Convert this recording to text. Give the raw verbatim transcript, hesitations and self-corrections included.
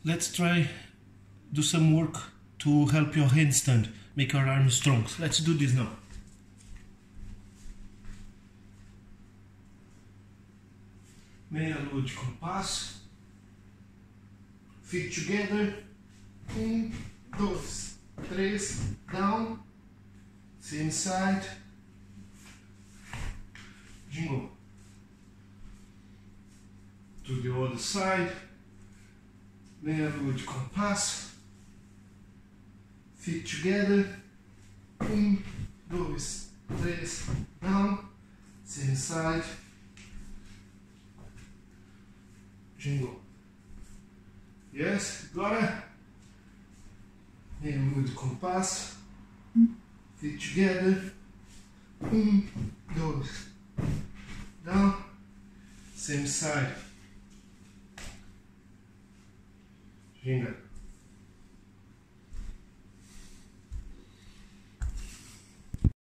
let's try do some work to help your handstand, make your arms strong. So let's do this now. Meia lua de compasso. Feet together. Um, dois, três, down. Same side. Jingle. To the other side. Meia lua de compasso. Feet together. Um, dois, três, down. Same side. Jingle. Yes, agora. Meia lua de compasso. Feet together. Um, dois. Down. Same side. Jingle.